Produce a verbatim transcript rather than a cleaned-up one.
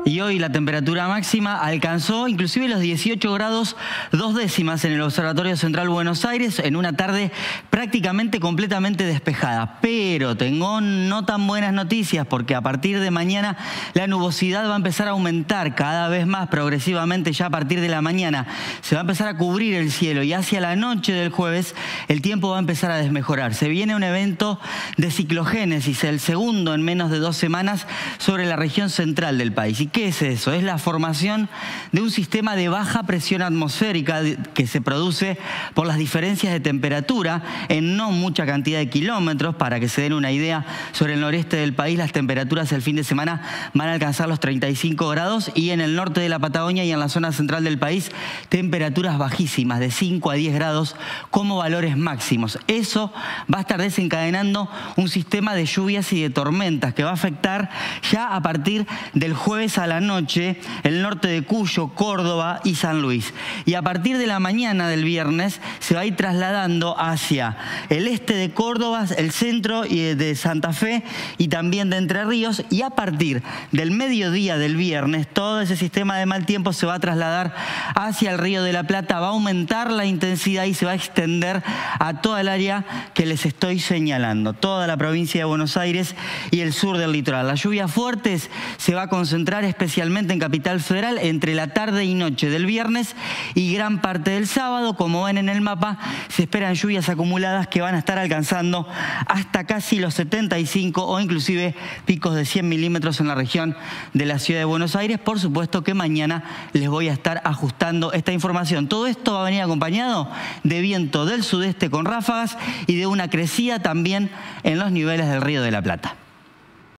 Y hoy la temperatura máxima alcanzó inclusive los dieciocho grados dos décimas en el Observatorio Central Buenos Aires en una tarde prácticamente completamente despejada. Pero tengo no tan buenas noticias porque a partir de mañana la nubosidad va a empezar a aumentar cada vez más progresivamente. Ya a partir de la mañana se va a empezar a cubrir el cielo y hacia la noche del jueves el tiempo va a empezar a desmejorar. Se viene un evento de ciclogénesis, el segundo en menos de dos semanas sobre la región central del país. ¿Y qué es eso? Es la formación de un sistema de baja presión atmosférica que se produce por las diferencias de temperatura en no mucha cantidad de kilómetros. Para que se den una idea, sobre el noreste del país las temperaturas el fin de semana van a alcanzar los treinta y cinco grados y en el norte de la Patagonia y en la zona central del país temperaturas bajísimas de cinco a diez grados como valores máximos. Eso va a estar desencadenando un sistema de lluvias y de tormentas que va a afectar ya a partir del jueves a la noche el norte de Cuyo, Córdoba y San Luis. Y a partir de la mañana del viernes se va a ir trasladando hacia el este de Córdoba, el centro de Santa Fe y también de Entre Ríos. Y a partir del mediodía del viernes todo ese sistema de mal tiempo se va a trasladar hacia el Río de la Plata, va a aumentar la intensidad y se va a extender a toda el área que les estoy señalando, toda la provincia de Buenos Aires y el sur del litoral. Las lluvias fuertes se va a concentrar especialmente en Capital Federal entre la tarde y noche del viernes y gran parte del sábado. Como ven en el mapa, se esperan lluvias acumuladas que van a estar alcanzando hasta casi los setenta y cinco o inclusive picos de cien milímetros en la región de la ciudad de Buenos Aires. Por supuesto que mañana les voy a estar ajustando esta información. Todo esto va a venir acompañado de viento del sudeste con ráfagas y de una crecida también en los niveles del Río de la Plata.